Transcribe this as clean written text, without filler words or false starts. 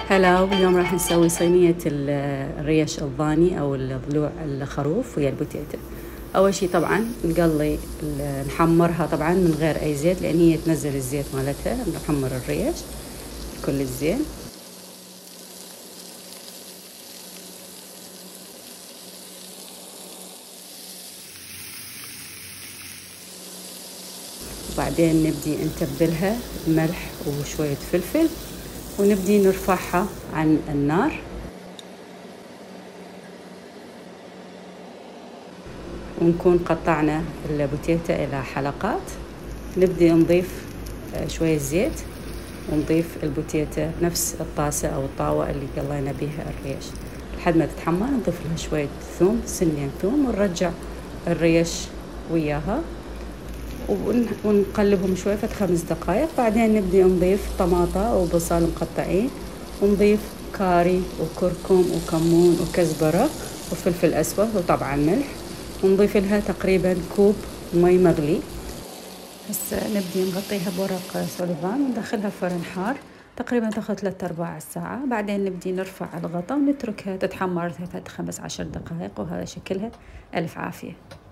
هلا، واليوم راح نسوي صينية الريش الضاني أو الضلوع الخروف ويا البوتيتا. أول شي طبعا نحمرها طبعا من غير أي زيت، لأن هي تنزل الزيت مالتها. نحمر الريش كل الزين. وبعدين نبدي نتبلها بملح وشوية فلفل، ونبدي نرفعها عن النار، ونكون قطعنا البوتيتا إلى حلقات. نبدي نضيف شوية زيت، ونضيف البوتيتا نفس الطاسة أو الطاوة اللي قلينا بيها الريش لحد ما تتحمر. نضيف لها شوية ثوم، سنين ثوم، ونرجع الريش وياها ونقلبهم شوية فد 5 دقائق. بعدين نبدي نضيف طماطة وبصل مقطعين، ونضيف كاري وكركم وكمون وكزبرة وفلفل أسود وطبعا ملح، ونضيف لها تقريبا كوب مي مغلي. هسه نبدي نغطيها بورق سوليفان وندخلها فرن حار تقريبا تاخذ 3/4 ساعة. بعدين نبدي نرفع الغطاء ونتركها تتحمر 15 دقائق، وهذا شكلها. ألف عافية.